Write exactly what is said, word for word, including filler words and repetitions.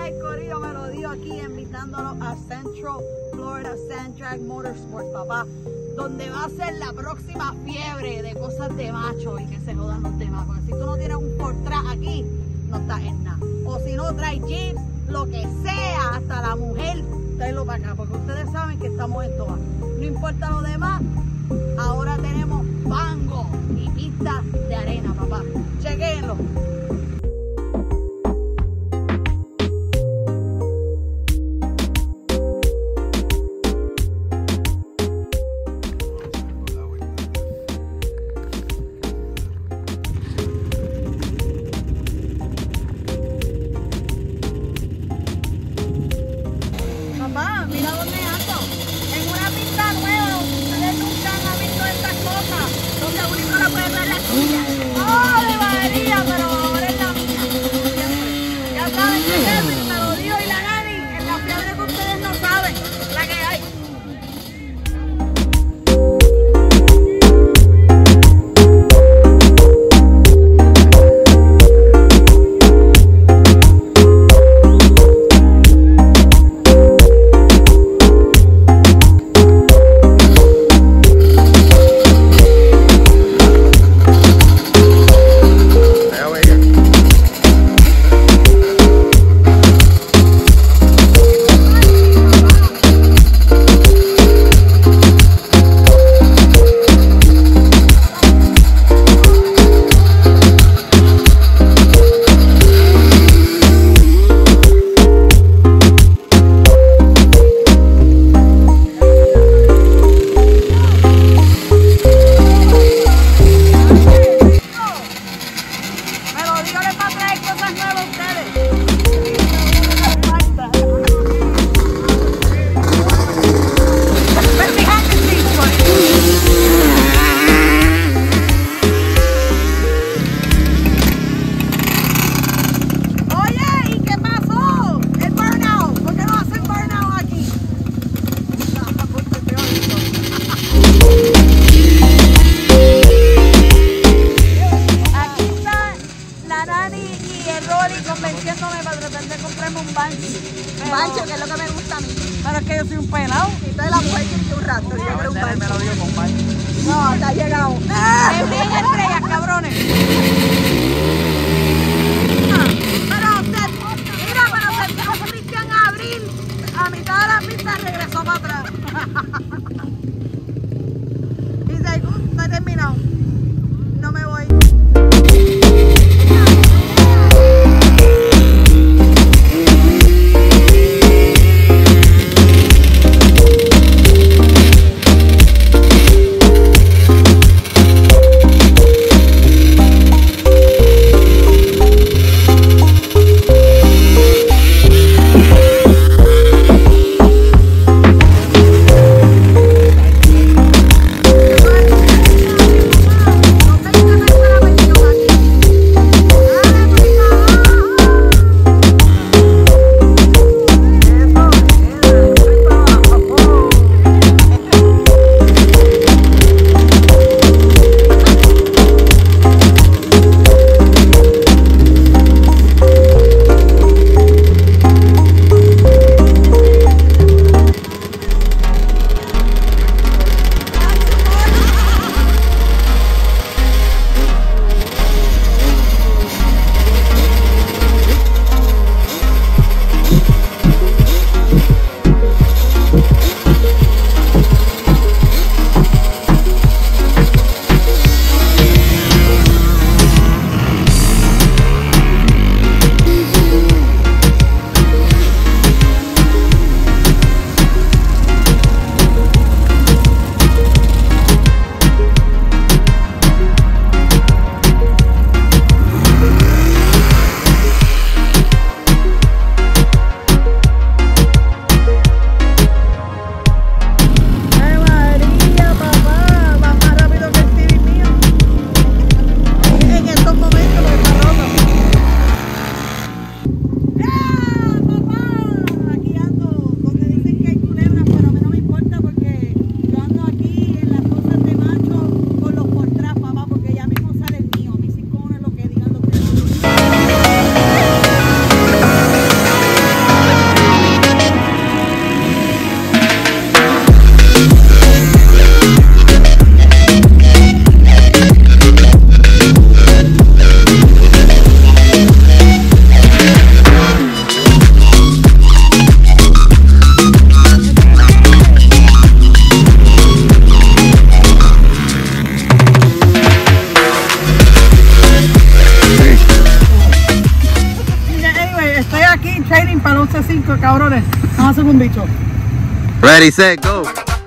hay, corillo? Me lo dio aquí invitándolos a Central Florida Sand Drag Motorsport, papá, donde va a ser la próxima fiebre de cosas de macho y que se jodan los demás. Porque si tú no tienes un Fortran aquí, no estás en nada. O si no traes jeeps, lo que sea, hasta la mujer, tráelo para acá, porque ustedes saben que estamos en todas. No importa lo demás, ahora tenemos fango y pistas de arena, papá. Chequenlo. Papá, mira dónde ando. En una pista nueva. Ustedes nunca han visto estas cosas. Donde uno la puede ver la suya. ¡Oh, de María! Pero ahora es la mía. Ya saben que Kevin, me lo dio y la Nani. En la fiebre que ustedes no saben. La que hay. Convenciéndome para tratar de comprarme un bancho. Un bancho, que es lo que me gusta a mí. Pero es que yo soy un pelado. Y tú eres la mujer que tiene un rato. Yo quiero un bancho. Me lo digo con bancho. No, te ha llegado. ¡Es bien estrellas, cabrones! Pero usted, mira, pero usted dejó a Cristian Abril a mitad de la pista regresó para atrás. Y dice, no he terminado. No me voy. training para once cinco, cabrones. Vamos a hacer un bicho. Ready, set, go.